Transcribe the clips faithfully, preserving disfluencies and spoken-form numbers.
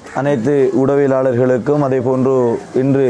அனைத்து ஊடகவியலாளர்களுக்கும் அதே போன்று இன்று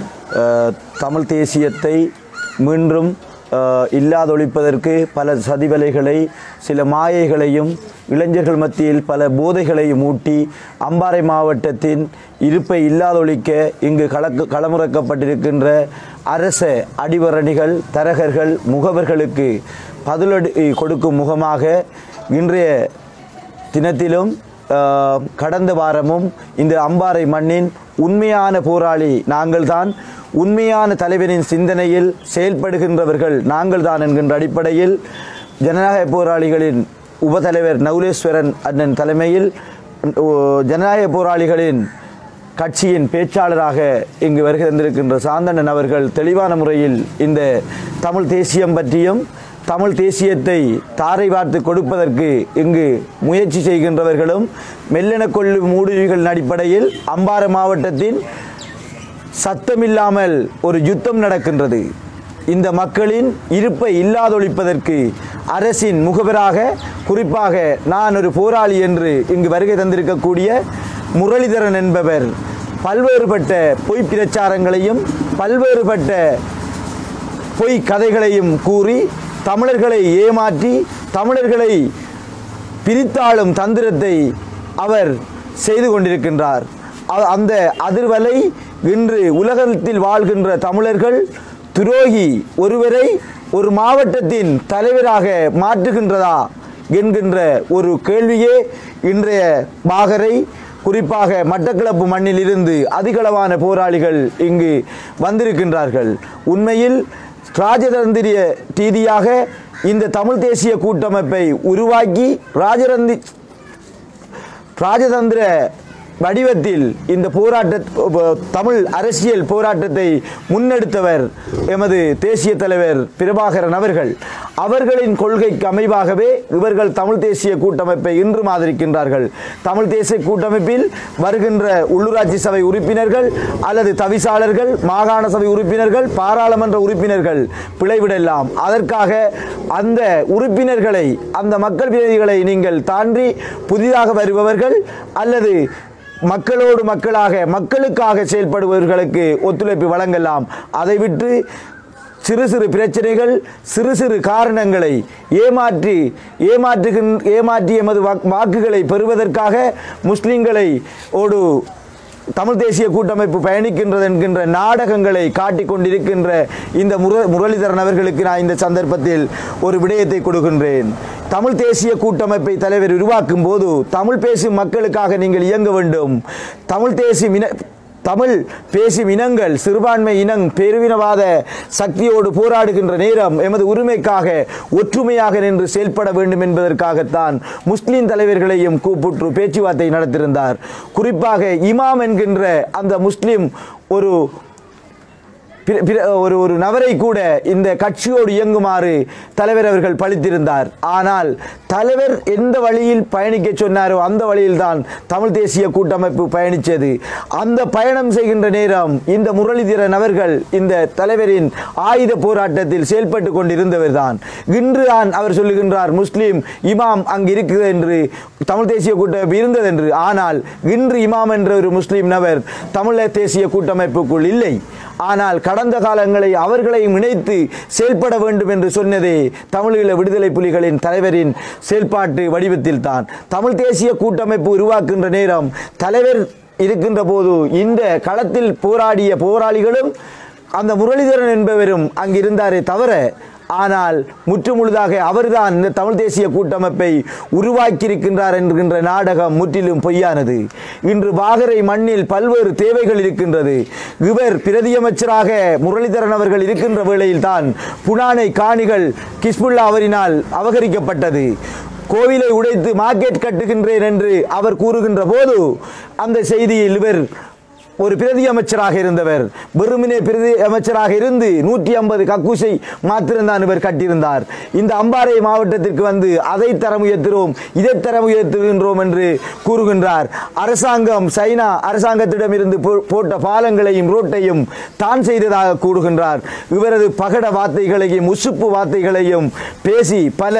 தமிழ் தேசியத்தை மீண்டும் இல்லாதொழிப்பதற்கு பல சதிவலைகளை சில மாயைகளையும் இளைஞர்கள் மத்தியில் பல போதைகளையும் ஊட்டி அம்பாறை மாவட்டத்தின் இருப்பை இல்லாதொழிக்க இங்கு களக்கு களமிறக்கப்பட்டிருக்கின்ற அரச அடிவரணிகள் தரகர்கள் முகவர்களுக்கு பதிலடி கொடுக்கும் முகமாக இன்றைய தினத்திலும் கடந்த வாரமும் இந்த அம்பாறை மண்ணின் உண்மையான போராளி நாங்கள்தான், உண்மையான தலைவரின் சிந்தனையில் செயல்படுகின்றவர்கள் நாங்கள்தான் என்கின்ற அடிப்படையில் ஜனநாயக போராளிகளின் உபதலைவர் நவுலேஸ்வரன் அண்ணன் தலைமையில் ஜனநாயக போராளிகளின் கட்சியின் பேச்சாளராக இங்கு வருகை தந்திருக்கின்ற சாந்தண்ணன் அவர்கள் தெளிவான முறையில் இந்த தமிழ் தேசியம் பற்றியும் தமிழ் தேசியத்தை தாரை வார்த்து கொடுப்பதற்கு இங்கு முயற்சி செய்கின்றவர்களும் மெல்லென கொள்ளும் ஊடுருவிகளின் அடிப்படையில் அம்பாறை மாவட்டத்தின் சத்தமில்லாமல் ஒரு யுத்தம் நடக்கின்றது. இந்த மக்களின் இருப்பை இல்லாதொழிப்பதற்கு அரசின் முகவராக குறிப்பாக நான் ஒரு போராளி என்று இங்கு வருகை தந்திருக்கக்கூடிய முரளிதரன் என்பவர் பல்வேறுபட்ட பொய் பிரச்சாரங்களையும் பல்வேறுபட்ட பொய் கதைகளையும் கூறி தமிழர்களை ஏமாற்றி தமிழர்களை பிரித்தாளும் தந்திரத்தை அவர் செய்து கொண்டிருக்கின்றார். அந்த அதிர்வலை இன்று உலகத்தில் வாழ்கின்ற தமிழர்கள் துரோகி ஒருவரை ஒரு மாவட்டத்தின் தலைவராக மாற்றுகின்றதா என்கின்ற ஒரு கேள்வியே இன்றைய பாகரை குறிப்பாக மட்டக்களப்பு மண்ணில் இருந்து அதிகளவான போராளிகள் இங்கு வந்திருக்கின்றார்கள். உண்மையில் ராஜதந்திரிய ரீதியாக இந்த தமிழ் தேசிய கூட்டமைப்பை உருவாக்கி ராஜதந்திர ராஜதந்திர வடிவத்தில் இந்த போராட்ட தமிழ் அரசியல் போராட்டத்தை முன்னெடுத்தவர் எமது தேசிய தலைவர் பிரபாகரன் அவர்கள். அவர்களின் கொள்கைக்கு அமைவாகவே இவர்கள் தமிழ் தேசிய கூட்டமைப்பை இன்று ஆதரிக்கின்றார்கள். தமிழ் தேசிய கூட்டமைப்பில் வருகின்ற உள்ளூராட்சி சபை உறுப்பினர்கள் அல்லது தவிசாளர்கள், மாகாண சபை உறுப்பினர்கள், பாராளுமன்ற உறுப்பினர்கள் பிழைவிடலாம். அதற்காக அந்த உறுப்பினர்களை அந்த மக்கள் பிரதிநிதிகளை நீங்கள் தாண்டி புதிதாக வருபவர்கள் அல்லது மக்களோடு மக்களாக மக்களுக்காக செயல்படுபவர்களுக்கு ஒத்துழைப்பு வழங்கலாம். அதை விட்டு சிறு சிறு பிரச்சனைகள் சிறு சிறு காரணங்களை ஏமாற்றி ஏமாற்றுகின் ஏமாற்றி எமது வாக்குகளை பெறுவதற்காக முஸ்லிம்களை ஓடு தமிழ் தேசிய கூட்டமைப்பு பயணிக்கின்றது என்கின்ற நாடகங்களை காட்டிக் கொண்டிருக்கின்ற இந்த முர முரளிதரன் அவர்களுக்கு நான் இந்த சந்தர்ப்பத்தில் ஒரு விடயத்தை கொடுக்கின்றேன். தமிழ் தேசிய கூட்டமைப்பை தலைவர் உருவாக்கும் போது தமிழ் பேசும் மக்களுக்காக நீங்கள் இயங்க வேண்டும். தமிழ் தேசிய இன தமிழ் பேசும் இனங்கள் சிறுபான்மை இனங் பேருவினவாத சக்தியோடு போராடுகின்ற நேரம் எமது உரிமைக்காக ஒற்றுமையாக நின்று செயல்பட வேண்டும் என்பதற்காகத்தான் முஸ்லிம் தலைவர்களையும் கூப்பிட்டு பேச்சுவார்த்தை நடத்தியிருந்தார். குறிப்பாக இமாம் என்கின்ற அந்த முஸ்லிம் ஒரு ஒரு ஒரு நபரை கூட இந்த கட்சியோடு இயங்குமாறு தலைவர் அவர்கள் பழித்திருந்தார். ஆனால் தலைவர் எந்த வழியில் பயணிக்க சொன்னாரோ அந்த வழியில்தான் தமிழ் தேசிய கூட்டமைப்பு பயணித்தது. அந்த பயணம் செய்கின்ற நேரம் இந்த முரளிதரன் அவர்கள் இந்த தலைவரின் ஆயுத போராட்டத்தில் செயல்பட்டு கொண்டிருந்தவர் தான். இன்று தான் அவர் சொல்லுகின்றார் முஸ்லீம் இமாம் அங்கு இருக்குது என்று, தமிழ் தேசிய கூட்டமைப்பு இருந்தது என்று. ஆனால் இன்று இமாம் என்ற ஒரு முஸ்லீம் நபர் தமிழ் தேசிய கூட்டமைப்புக்குள் இல்லை. ஆனால் கடந்த காலங்களை அவர்களையும் இணைத்து செயல்பட வேண்டும் என்று சொன்னதே தமிழீழ விடுதலை புலிகளின் தலைவரின் செயல்பாட்டு வடிவத்தில் தான். தமிழ் தேசிய கூட்டமைப்பு உருவாக்குகின்ற நேரம் தலைவர் இருக்கின்ற போது இந்த களத்தில் போராடிய போராளிகளும் அந்த முரளிதரன் என்பவரும் அங்கிருந்தாரே தவிர, ஆனால் முற்றுமுழுதாக அவர்தான் இந்த தமிழ் தேசிய கூட்டமைப்பை உருவாக்கியிருக்கின்றார் என்கின்ற நாடகம் முற்றிலும் பொய்யானது. இன்று பாகரை மண்ணில் பல்வேறு தேவைகள் இருக்கின்றது. இவர் பிரதியமைச்சராக முரளிதரன் அவர்கள் இருக்கின்ற வேளையில் தான் புனானை காணிகள் கிஸ்புல்லா அவரினால் அபகரிக்கப்பட்டது. கோவிலை உடைத்து மார்க்கெட் கட்டுகின்றேன் என்று அவர் கூறுகின்ற போது அந்த செய்தியில் இவர் ஒரு பிரதி அமைச்சராக இருந்தவர். வெறுமனே பிரதி அமைச்சராக இருந்து நூற்றி ஐம்பது கக்கூசை மாத்திரம்தான் இவர் கட்டியிருந்தார். இந்த அம்பாறை மாவட்டத்திற்கு வந்து அதை தரம் உயர்த்துகிறோம், இதை தரம் உயர்த்துகின்றோம் என்று கூறுகின்றார். அரசாங்கம் சைனா அரசாங்கத்திடமிருந்து போட்ட பாலங்களையும் ரோட்டையும் தான் செய்ததாக கூறுகின்றார். இவரது பகட வார்த்தைகளையும் உசுப்பு வார்த்தைகளையும் பேசி பல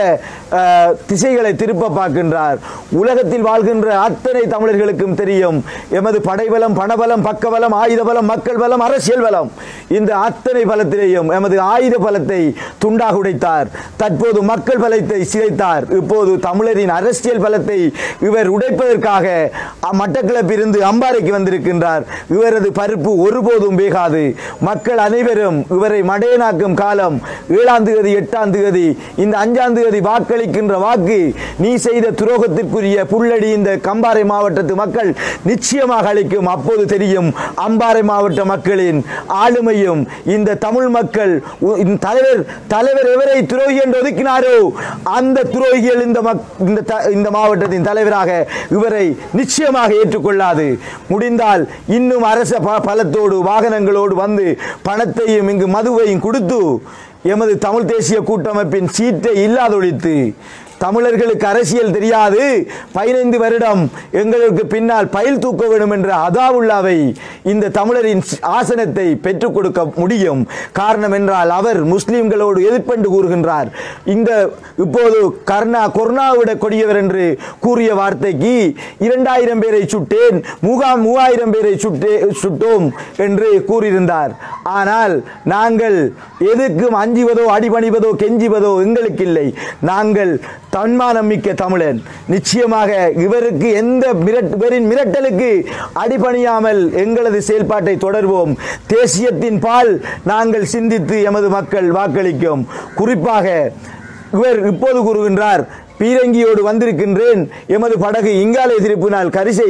திசைகளை திருப்ப பார்க்கின்றார். உலகத்தில் வாழ்கின்ற அத்தனை தமிழர்களுக்கும் தெரியும், எமது படைபலம், பணபலம், பக்கபலம், ஆயுத பலம், மக்கள் பலம், அரசியல் பலம், இந்த அத்தனை பலத்திலேயும் எமது ஆயுத பலத்தை துண்டாக உடைத்தார். தற்போது மக்கள் பலத்தை சிதைத்தார். இப்போது தமிழரின் அரசியல் பலத்தை இவர் உடைப்பதற்காக மட்டக்களப்பிலிருந்து அம்பாறைக்கு வந்திருக்கின்றார். இவரது பருப்பு ஒருபோதும் வேகாது. மக்கள் அனைவரும் இவரை மடையனாக்கும் காலம் ஏழாம் தேதி எட்டாம் தேதி இந்த அஞ்சாம் தேதி வாக்களிக்கின்ற வாக்கு நீ செய்த துரோகத்திற்குரிய புள்ளடி இந்த கம்பாறை மாவட்டத்து மக்கள் நிச்சயமாக அளிக்கும். அப்போது தெரியும் அம்பாறை மாவட்ட மக்களின் ஆளுமையும். இந்த தமிழ் மக்கள் தலைவர் தலைவர் எவரை துரோகி என்று ஒதுக்கினாரோ அந்த துரோகிகள் இந்த இந்த மாவட்டத்தின் தலைவராக இவரை நிச்சயமாக ஏற்றுக்கொள்ளாது. முடிந்தால் இன்னும் அரச பலத்தோடு வாகனங்களோடு வந்து பணத்தையும் இங்கு மதுவையும் கொடுத்து எமது தமிழ் தேசிய கூட்டமைப்பின் சீட்டை இல்லாதொழித்து தமிழர்களுக்கு அரசியல் தெரியாது, பதினைந்து வருடம் எங்களுக்கு பின்னால் பயில் தூக்க வேண்டும் என்ற அதாவுல்லாவை இந்த தமிழரின் ஆசனத்தை பெற்றுக் கொடுக்க முடியும். காரணம் என்றால் அவர் முஸ்லிம்களோடு எதிர்ப்பென்று கூறுகின்றார். இந்த இப்போது கர்ணா கொரோனாவிட கொடியவர் என்று கூறிய வார்த்தைக்கு இரண்டாயிரம் பேரை சுட்டேன், முகாம் மூவாயிரம் பேரை சுட்டே சுட்டோம் என்று கூறியிருந்தார். ஆனால் நாங்கள் எதுக்கும் அஞ்சுவதோ அடிபணிவதோ கெஞ்சுவதோ எங்களுக்கு இல்லை. நாங்கள் தன்மானம் மிக்க தமிழன். நிச்சயமாக இவருக்கு எந்த இவரின் மிரட்டலுக்கு அடிபணியாமல் எங்களது செயல்பாட்டை தொடர்வோம். தேசியத்தின் பால் நாங்கள் சிந்தித்து எமது மக்கள் வாக்களிக்கும். குறிப்பாக இவர் இப்போது கூறுகின்றார், பீரங்கியோடு வந்திருக்கின்றேன், எமது படகு இங்காலே திருப்பினால் கரிசை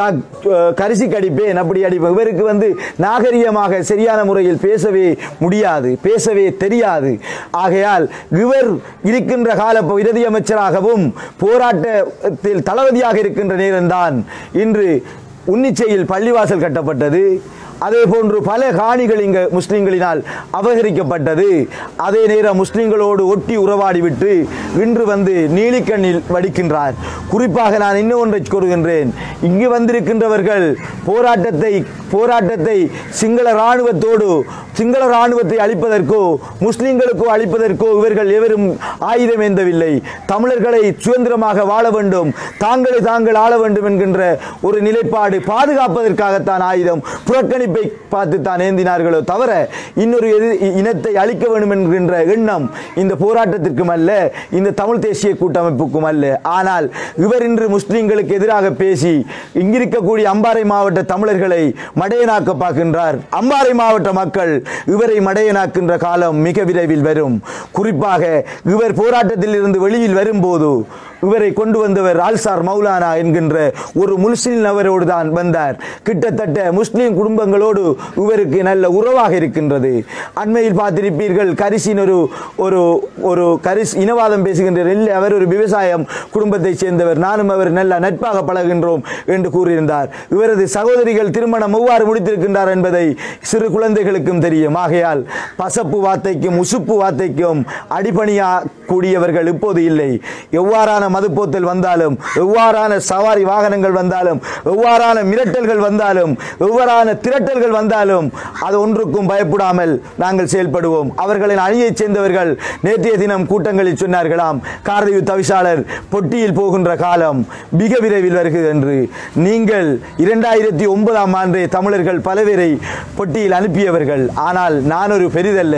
கரிசி கடிப்பேன், அப்படி அடிப்பேன். இவருக்கு வந்து நாகரிகமாக சரியான முறையில் பேசவே முடியாது, பேசவே தெரியாது. ஆகையால் இவர் இருக்கின்ற கால பிரதி அமைச்சராகவும் போராட்டத்தில் தளபதியாக இருக்கின்ற நேரம்தான் இன்று உன்னிச்சையில் பள்ளிவாசல் கட்டப்பட்டது. அதே போன்று பல காணிகள் இங்கு முஸ்லிம்களினால் அபகரிக்கப்பட்டது. அதே நேரம் முஸ்லிம்களோடு ஒட்டி உறவாடிவிட்டு இன்று வந்து நீலிக்கண்ணில் வடிக்கின்றார். குறிப்பாக நான் இன்னும் ஒன்றை கூறுகின்றேன், இங்கு வந்திருக்கின்றவர்கள் போராட்டத்தை போராட்டத்தை சிங்கள இராணுவத்தோடு சிங்கள இராணுவத்தை அழிப்பதற்கோ முஸ்லிம்களுக்கோ அழிப்பதற்கோ இவர்கள் எவரும் ஆயுதம் ஏந்தவில்லை. தமிழர்களை சுதந்திரமாக வாழ வேண்டும், தாங்களை தாங்கள் ஆள வேண்டும் என்கின்ற ஒரு நிலைப்பாடு பாதுகாப்பதற்காகத்தான் ஆயுதம் புறக்கணிப்பை பார்த்து தான் ஏந்தினார்களோ தவிர இன்னொரு இனத்தை அழிக்க வேண்டும் என்கின்ற எண்ணம் இந்த போராட்டத்திற்கும் அல்ல, இந்த தமிழ் தேசிய கூட்டமைப்புக்கும் அல்ல. ஆனால் இவர் இன்று முஸ்லிம்களுக்கு எதிராக பேசி இங்கிருக்கக்கூடிய அம்பாறை மாவட்ட தமிழர்களை மடையனாக்க பார்க்கின்றார். அம்பாறை மாவட்ட மக்கள் இவரை மடையனாக்கின்ற காலம் மிக விரைவில் வரும். குறிப்பாக இவர் போராட்டத்தில் இருந்து வெளியில் வரும்போது இவரை கொண்டு வந்தவர் ஆல்சார் மௌலானா என்கின்ற ஒரு முஸ்லிம் நபரோடு தான் வந்தார். கிட்டத்தட்ட முஸ்லிம் குடும்பங்களோடு இவருக்கு நல்ல உறவாக இருக்கின்றது. அண்மையில் பார்த்திருப்பீர்கள், கரிசின் ஒரு ஒரு ஒரு கரிஸ் இனவாதம் பேசுகின்றார். இல்லை, அவர் ஒரு விவசாயம் குடும்பத்தை சேர்ந்தவர், நானும் அவர் நல்ல நட்பாக பழகின்றோம் என்று கூறியிருந்தார். இவரது சகோதரிகள் திருமணம் எவ்வாறு முடித்திருக்கின்றார் என்பதை சிறு குழந்தைகளுக்கும் தெரியும். ஆகையால் பசப்பு வார்த்தைக்கும் உசுப்பு வார்த்தைக்கும் அடிபணியா கூடியவர்கள் இப்போது இல்லை. எவ்வாறான மதுப்போத்தல் வந்தாலும், எவ்வாறான சவாரி வாகனங்கள் வந்தாலும், எவ்வாறான மிரட்டல்கள் வந்தாலும், எவ்வாறான திரட்டல்கள் வந்தாலும் அது ஒன்றுக்கும் பயப்படாமல் நாங்கள் செயல்படுவோம். அவர்களின் அணியைச் சேர்ந்தவர்கள் நேற்றைய தினம் கூட்டங்களில் சொன்னார்களாம், கார்திகு தவிசாளர் பொட்டியில் போகின்ற காலம் மிக விரைவில் வருகிறது என்று. நீங்கள் இரண்டாயிரத்தி ஒன்பதாம் ஆண்டு தமிழர்கள் பலவேரை பொட்டியில் அனுப்பியவர்கள். ஆனால் நான் ஒரு பெரிதல்ல,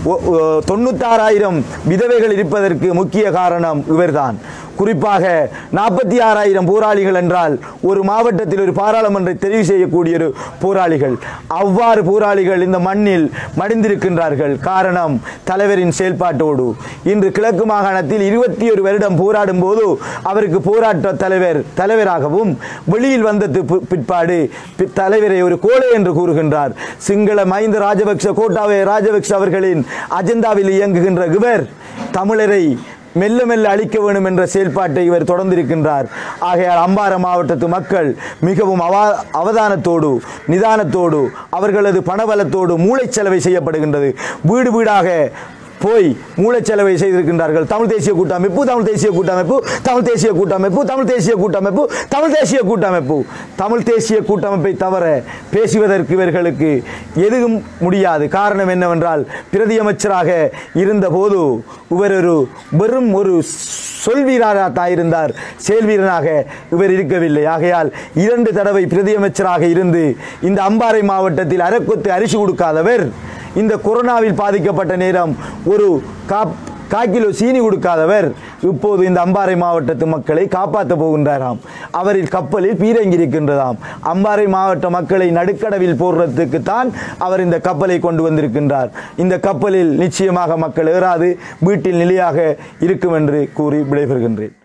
தொண்ணூத்தாறாயிரம் விதவைகள் இருப்பதற்கு முக்கிய காரணம் இவர்தான். குறிப்பாக நாற்பத்தி ஆறாயிரம் போராளிகள் என்றால் ஒரு மாவட்டத்தில் ஒரு பாராளுமன்றை தெரிவு செய்யக்கூடிய ஒரு போராளிகள். அவ்வாறு போராளிகள் இந்த மண்ணில் மடிந்திருக்கின்றார்கள். காரணம் தலைவரின் செயல்பாட்டோடு. இன்று கிழக்கு மாகாணத்தில் இருபத்தி ஒரு வருடம் போராடும் போது அவருக்கு போராட்ட தலைவர் தலைவராகவும் வெளியில் வந்த பிற்பாடு தலைவரை ஒரு கோழை என்று கூறுகின்றார். சிங்கள மஹிந்த ராஜபக்ஷ கோட்டாபய ராஜபக்ஷ அவர்களின் அஜெண்டாவில் இயங்குகின்ற இவர் தமிழரை மெல்ல மெல்ல அளிக்க வேண்டும் என்ற செயல்பாட்டை இவர் தொடர்ந்திருக்கின்றார். ஆகையால் அம்பாறை மாவட்டத்து மக்கள் மிகவும் அவா அவதானத்தோடு நிதானத்தோடு அவர்களது பணபலத்தோடு மூளைச்சலவை செய்யப்படுகின்றது. வீடு வீடாக போய் மூளைச்சலவை செய்திருக்கின்றார்கள். தமிழ் தேசிய கூட்டமைப்பு தமிழ் தேசிய கூட்டமைப்பு தமிழ் தேசிய கூட்டமைப்பு தமிழ் தேசிய கூட்டமைப்பு தமிழ் தேசிய கூட்டமைப்பு தமிழ் தேசிய கூட்டமைப்பை தவிர பேசுவதற்கு இவர்களுக்கு எதுவும் முடியாது. காரணம் என்னவென்றால், பிரதி அமைச்சராக இருந்தபோது இவர் ஒரு வெறும் ஒரு சொல்வீரராக இருந்தார், செயல்வீரனாக இவர் இருக்கவில்லை. ஆகையால் இரண்டு தடவை பிரதி அமைச்சராக இருந்து இந்த அம்பாறை மாவட்டத்தில் அரைக்கொத்து அரிசி கொடுக்காதவர், இந்த கொரோனாவில் பாதிக்கப்பட்ட நேரம் ஒரு காப் காக்கிலோ சீனி கொடுக்காதவர் இப்போது இந்த அம்பாறை மாவட்டத்து மக்களை காப்பாற்ற போகின்றாராம். அவரில் கப்பலில் பீரங்கியிருக்கின்றதாம். அம்பாறை மாவட்ட மக்களை நடுக்கடவில் போடுறதுக்கு தான் அவர் இந்த கப்பலை கொண்டு வந்திருக்கின்றார். இந்த கப்பலில் நிச்சயமாக மக்கள் ஏறாது, வீட்டில் நிலையாக இருக்கும் என்று கூறி விடைபெறுகின்றேன்.